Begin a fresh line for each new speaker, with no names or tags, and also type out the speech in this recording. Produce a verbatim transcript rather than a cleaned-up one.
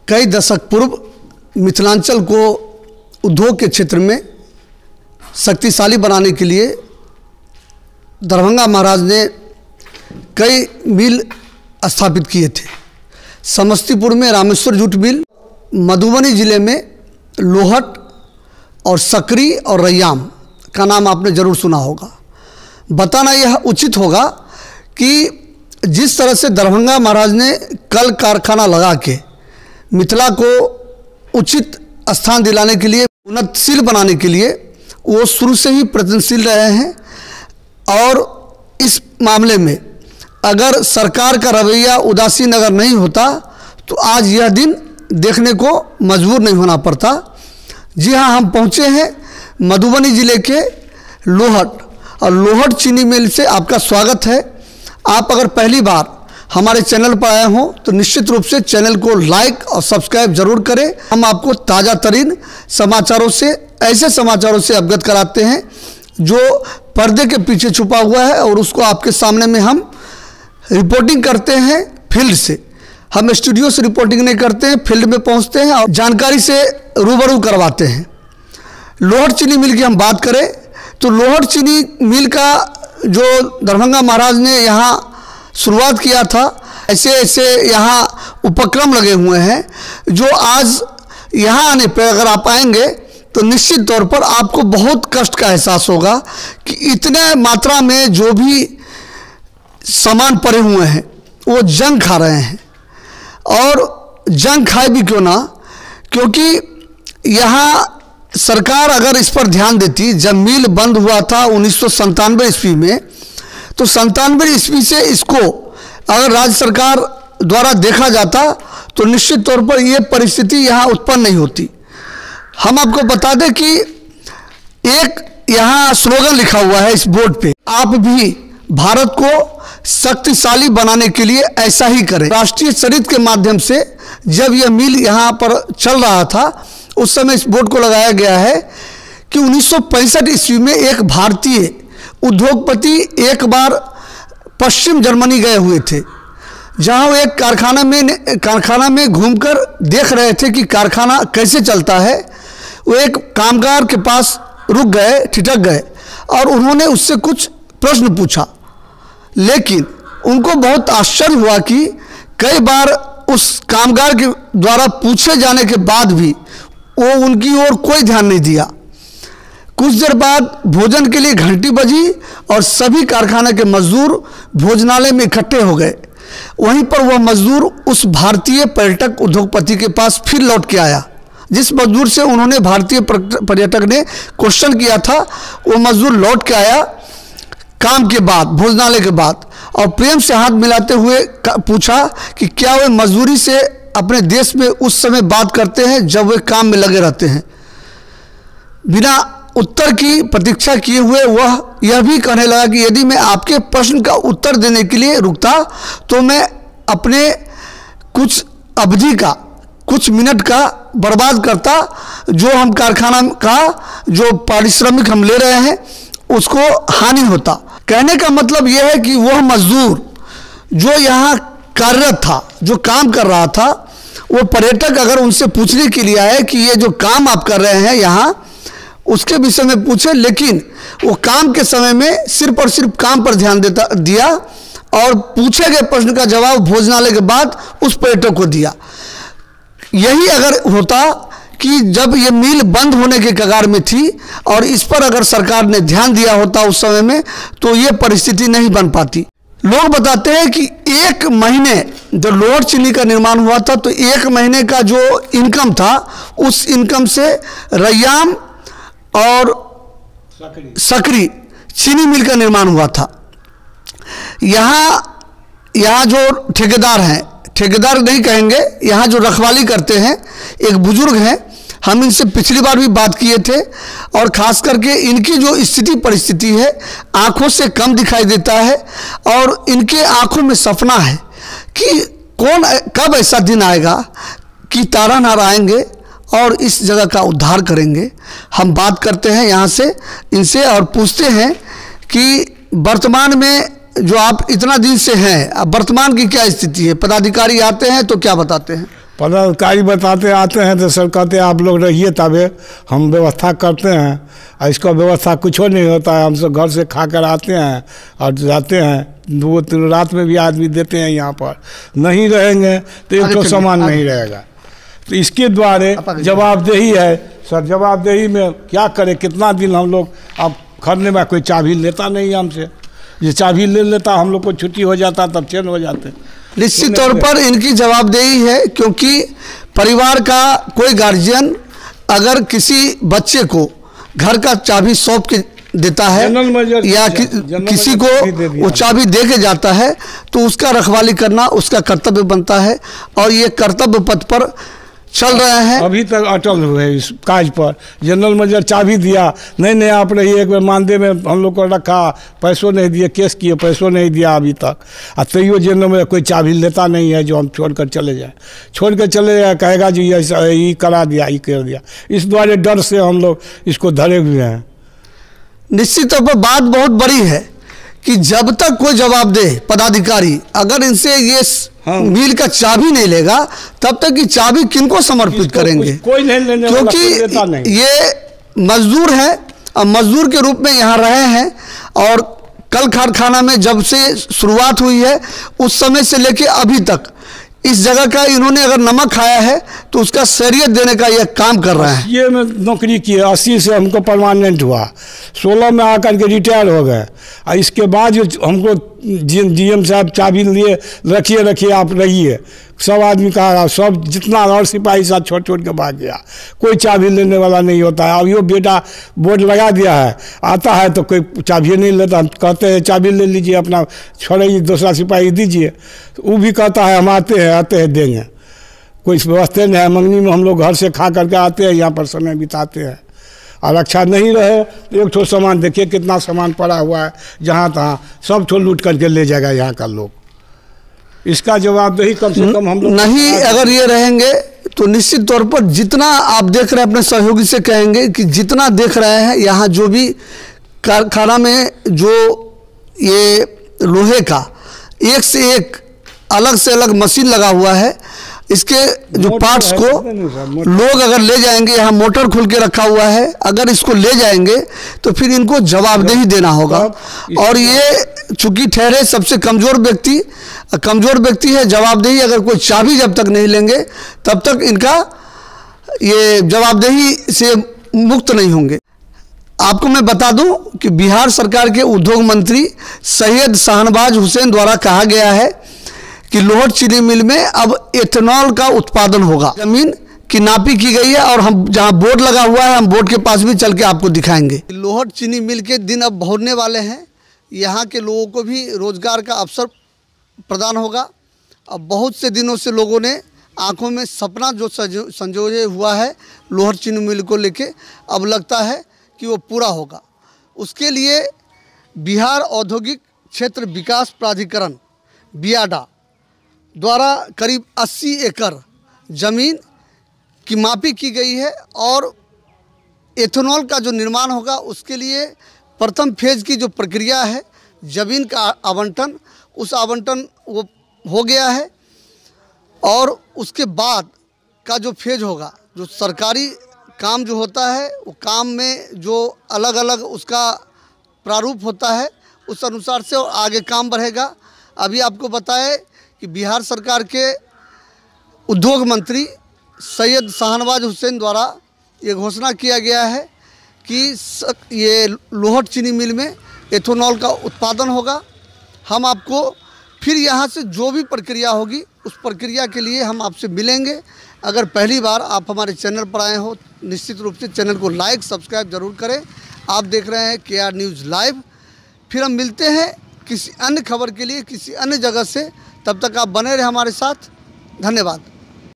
कई दशक पूर्व मिथिलांचल को उद्योग के क्षेत्र में शक्तिशाली बनाने के लिए दरभंगा महाराज ने कई मिल स्थापित किए थे। समस्तीपुर में रामेश्वर जूट मिल, मधुबनी जिले में लोहट और सकरी और रैयाम का नाम आपने ज़रूर सुना होगा। बताना यह उचित होगा कि जिस तरह से दरभंगा महाराज ने कल कारखाना लगा के मिथिला को उचित स्थान दिलाने के लिए, उन्नतशील बनाने के लिए वो शुरू से ही प्रयत्नशील रहे हैं। और इस मामले में अगर सरकार का रवैया उदासीन अगर नहीं होता तो आज यह दिन देखने को मजबूर नहीं होना पड़ता। जी हाँ, हम पहुँचे हैं मधुबनी जिले के लोहट, और लोहट चीनी मिल से आपका स्वागत है। आप अगर पहली बार हमारे चैनल पर आए हों तो निश्चित रूप से चैनल को लाइक और सब्सक्राइब जरूर करें। हम आपको ताज़ा तरीन समाचारों से, ऐसे समाचारों से अवगत कराते हैं जो पर्दे के पीछे छुपा हुआ है, और उसको आपके सामने में हम रिपोर्टिंग करते हैं फील्ड से। हम स्टूडियो से रिपोर्टिंग नहीं करते हैं, फील्ड में पहुंचते हैं और जानकारी से रूबरू करवाते हैं। लोहट चीनी मिल की हम बात करें तो लोहट चीनी मिल का जो दरभंगा महाराज ने यहाँ शुरुआत किया था, ऐसे ऐसे यहाँ उपक्रम लगे हुए हैं जो आज यहाँ आने पर अगर आप आएंगे तो निश्चित तौर पर आपको बहुत कष्ट का एहसास होगा कि इतने मात्रा में जो भी सामान पड़े हुए हैं वो जंग खा रहे हैं। और जंग खाए भी क्यों ना, क्योंकि यहाँ सरकार अगर इस पर ध्यान देती, जब मिल बंद हुआ था उन्नीस सौ संतानवे ईस्वी में, तो संतानवे ईस्वी से इसको अगर राज्य सरकार द्वारा देखा जाता तो निश्चित तौर पर ये परिस्थिति यहाँ उत्पन्न नहीं होती। हम आपको बता दें कि एक यहाँ स्लोगन लिखा हुआ है इस बोर्ड पे, आप भी भारत को शक्तिशाली बनाने के लिए ऐसा ही करें। राष्ट्रीय चरित्र के माध्यम से जब यह मिल यहाँ पर चल रहा था उस समय इस बोर्ड को लगाया गया है कि उन्नीस सौ पैंसठ ईस्वी में एक भारतीय उद्योगपति एक बार पश्चिम जर्मनी गए हुए थे, जहाँ वो एक कारखाना में कारखाना में घूमकर देख रहे थे कि कारखाना कैसे चलता है। वो एक कामगार के पास रुक गए, ठिठक गए और उन्होंने उससे कुछ प्रश्न पूछा, लेकिन उनको बहुत आश्चर्य हुआ कि कई बार उस कामगार के द्वारा पूछे जाने के बाद भी वो उनकी ओर कोई ध्यान नहीं दिया। कुछ देर बाद भोजन के लिए घंटी बजी और सभी कारखाने के मजदूर भोजनालय में इकट्ठे हो गए। वहीं पर वह मजदूर उस भारतीय पर्यटक उद्योगपति के पास फिर लौट के आया, जिस मजदूर से उन्होंने भारतीय पर्यटक ने क्वेश्चन किया था। वो मजदूर लौट के आया काम के बाद, भोजनालय के बाद, और प्रेम से हाथ मिलाते हुए पूछा कि क्या वे मजदूरी से अपने देश में उस समय बात करते हैं जब वे काम में लगे रहते हैं। बिना उत्तर की प्रतीक्षा किए हुए वह यह भी कहने लगा कि यदि मैं आपके प्रश्न का उत्तर देने के लिए रुकता तो मैं अपने कुछ अवधि का, कुछ मिनट का बर्बाद करता, जो हम कारखाना का जो पारिश्रमिक हम ले रहे हैं उसको हानि होता। कहने का मतलब यह है कि वह मजदूर जो यहाँ कार्यरत था, जो काम कर रहा था, वो पर्यटक अगर उनसे पूछने के लिए आए कि ये जो काम आप कर रहे हैं यहाँ, उसके विषय में पूछे, लेकिन वो काम के समय में सिर्फ और सिर्फ काम पर ध्यान देता दिया और पूछे गए प्रश्न का जवाब भोजनालय के बाद उस पर्यटक को दिया। यही अगर होता कि जब ये मिल बंद होने के कगार में थी और इस पर अगर सरकार ने ध्यान दिया होता उस समय में, तो ये परिस्थिति नहीं बन पाती। लोग बताते हैं कि एक महीने जब लोहट चीनी का निर्माण हुआ था तो एक महीने का जो इनकम था उस इनकम से रैयाम और सकरी चीनी मिल का निर्माण हुआ था। यहाँ यहाँ जो ठेकेदार हैं, ठेकेदार नहीं कहेंगे, यहाँ जो रखवाली करते हैं एक बुजुर्ग हैं, हम इनसे पिछली बार भी बात किए थे, और ख़ास करके इनकी जो स्थिति परिस्थिति है आँखों से कम दिखाई देता है, और इनके आँखों में सपना है कि कौन कब ऐसा दिन आएगा कि तारा नारायण और इस जगह का उद्धार करेंगे। हम बात करते हैं यहाँ से इनसे और पूछते हैं कि वर्तमान में जो आप इतना दिन से हैं, अब वर्तमान की क्या स्थिति है? पदाधिकारी आते हैं तो क्या बताते हैं?
पदाधिकारी बताते आते हैं तो सर कहते हैं आप लोग रहिए तबे हम व्यवस्था करते हैं, और इसका व्यवस्था कुछ नहीं होता है। हम सब घर से खा कर आते हैं और जाते हैं, दो तीन रात में भी आदमी देते हैं यहाँ पर। नहीं रहेंगे तो एक तो सामान नहीं रहेगा। तो इसके द्वारा जवाबदेही है सर, जवाबदेही में क्या करें, कितना दिन हम लोग अब खरने में कोई चाबी लेता नहीं है हमसे, ये चाबी ले लेता हम लोग को छुट्टी हो जाता तब चैन हो जाते।
निश्चित तौर पर इनकी जवाबदेही है, क्योंकि परिवार का कोई गार्जियन अगर किसी बच्चे को घर का चाबी सौंप के देता है या कि, किसी को वो चाबी दे के जाता है तो उसका रखवाली करना उसका कर्तव्य बनता है, और ये कर्तव्य पथ पर चल रहे हैं।
अभी तक अटल हुए इस काज पर। जनरल मैनेजर चाबी दिया, नहीं नहीं आप रहिए, एक बार मानदेय में हम लोग को रखा, पैसों नहीं दिए, केस किए, पैसों नहीं दिया अभी तक, और तैयो जनरल में कोई चाबी लेता नहीं है जो हम छोड़ कर चले जाए। छोड़ कर चले जाए कहेगा जी ऐसा ये करा दिया, ये कर दिया। इस द्वारा डर से हम लोग इसको धरे हुए हैं।
निश्चित तौर पर बात बहुत बड़ी है कि जब तक कोई जवाब दे पदाधिकारी, अगर इनसे ये हाँ। मिल का चाबी नहीं लेगा तब तक कि चाबी किनको समर्पित करेंगे,
कोई नहीं लेने वाला, कोई देता नहीं।
क्योंकि ये मजदूर है और मजदूर के रूप में यहाँ रहे हैं, और कल कारखाना में जब से शुरुआत हुई है उस समय से लेके अभी तक इस जगह का इन्होंने अगर नमक खाया है तो उसका शरीयत देने का यह काम कर रहे हैं।
ये मैं नौकरी की है, अस्सी से हमको परमानेंट हुआ, सोलह में आकर के रिटायर हो गए, और इसके बाद जो हमको जी एम साहब चाबी लिए रखिए रखिए आप रहिए, सब आदमी कहा, सब जितना और सिपाही साथ छोड़ छोड़ के भाग गया, कोई चाबी लेने वाला नहीं होता है। अब यो बेटा बोर्ड लगा दिया है, आता है तो कोई चाबी नहीं लेता, कहते हैं चाबी ले लीजिए अपना छोड़िए, दूसरा सिपाही दीजिए, तो वो भी कहता है हम आते हैं आते हैं देंगे। कोई व्यवस्था नहीं है, मंगनी में हम लोग घर से खा करके आते हैं, यहाँ पर समय बिताते हैं, और रक्षा नहीं रहे तो एक ठो सामान देखिए कितना सामान पड़ा हुआ है, जहाँ तहाँ सब ठो लूट करके ले जाएगा यहाँ का लोग। इसका जवाबदेही कम से कम हम लोग
नहीं अगर ये रहेंगे तो निश्चित तौर पर जितना आप देख रहे हैं, अपने सहयोगी से कहेंगे कि जितना देख रहे हैं यहाँ जो भी कारखाना में जो ये लोहे का एक से एक अलग से अलग मशीन लगा हुआ है, इसके जो पार्ट्स को लोग अगर ले जाएंगे, यहाँ मोटर खुल के रखा हुआ है, अगर इसको ले जाएंगे तो फिर इनको जवाबदेही देना होगा। और ये चूंकि ठहरे सबसे कमज़ोर व्यक्ति, कमज़ोर व्यक्ति है, जवाबदेही अगर कोई चाबी जब तक नहीं लेंगे तब तक इनका ये जवाबदेही से मुक्त नहीं होंगे। आपको मैं बता दूं कि बिहार सरकार के उद्योग मंत्री सैयद शाहनवाज हुसैन द्वारा कहा गया है कि लोहट चीनी मिल में अब एथेनॉल का उत्पादन होगा। जमीन की नापी की गई है और हम जहां बोर्ड लगा हुआ है, हम बोर्ड के पास भी चल के आपको दिखाएंगे। लोहट चीनी मिल के दिन अब बहुरने वाले हैं, यहाँ के लोगों को भी रोजगार का अवसर प्रदान होगा। अब बहुत से दिनों से लोगों ने आंखों में सपना जो संजोए हुआ है लोहट चीनी मिल को लेके, अब लगता है कि वो पूरा होगा। उसके लिए बिहार औद्योगिक क्षेत्र विकास प्राधिकरण बियाडा द्वारा करीब अस्सी एकड़ ज़मीन की मापी की गई है, और एथेनॉल का जो निर्माण होगा उसके लिए प्रथम फेज की जो प्रक्रिया है ज़मीन का आवंटन, उस आवंटन वो हो गया है, और उसके बाद का जो फेज होगा, जो सरकारी काम जो होता है वो काम में जो अलग अलग उसका प्रारूप होता है उस अनुसार से और आगे काम बढ़ेगा। अभी आपको बताएं कि बिहार सरकार के उद्योग मंत्री सैयद शाहनवाज हुसैन द्वारा ये घोषणा किया गया है कि ये लोहट चीनी मिल में एथेनॉल का उत्पादन होगा। हम आपको फिर यहाँ से जो भी प्रक्रिया होगी उस प्रक्रिया के लिए हम आपसे मिलेंगे। अगर पहली बार आप हमारे चैनल पर आए हो निश्चित रूप से चैनल को लाइक सब्सक्राइब जरूर करें। आप देख रहे हैं के आर न्यूज़ लाइव। फिर हम मिलते हैं किसी अन्य खबर के लिए किसी अन्य जगह से, तब तक आप बने रहे हमारे साथ। धन्यवाद।